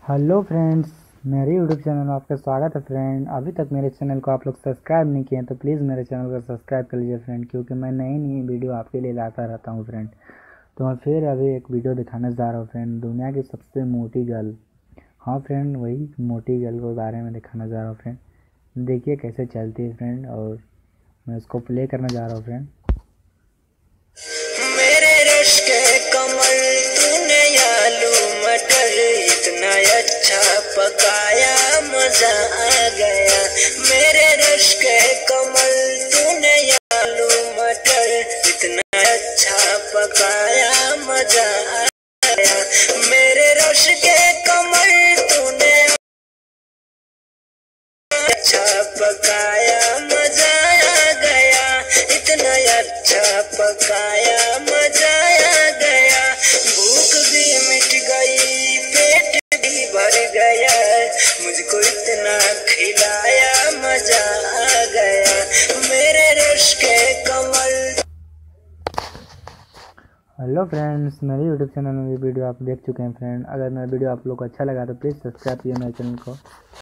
Hello friends, मेरे YouTube channel में आपका स्वागत है फ्रेंड। अभी तक मेरे चैनल को आप लोग सब्सक्राइब नहीं किए हैं तो प्लीज़ मेरे चैनल को सब्सक्राइब कर लीजिए फ्रेंड, क्योंकि मैं नई नई वीडियो आपके लिए लाता रहता हूँ फ्रेंड। तो मैं फिर अभी एक वीडियो दिखाने जा रहा हूँ फ्रेंड, दुनिया की सबसे मोटी गर्ल। हाँ फ्रेंड, वही मोटी गर्ल के बारे में दिखाने जा रहा हूँ फ्रेंड। देखिए कैसे चलती है फ्रेंड, और मैं उसको प्ले करने जा रहा हूँ फ्रेंड। मेरे रश के कमल तूने आलू मटर इतना अच्छा पकाया मजा आ गया। मेरे रश के कमल तूने आलू मटर इतना अच्छा पकाया मजा आ गया। मेरे रश के कमल तूने अच्छा पकाया मजा आ गया। इतना अच्छा पकाया मजा आ गया। भूख भी मिट गई, पेट भी भर गया। मुझको इतना खिलाया मजा आ गया। मेरे रश के कमल। हेलो फ्रेंड्स, मेरे यूट्यूब चैनल में ये वीडियो आप देख चुके हैं फ्रेंड। अगर मेरा वीडियो आप लोग को अच्छा लगा तो प्लीज़ सब्सक्राइब कीजिए मेरे चैनल को।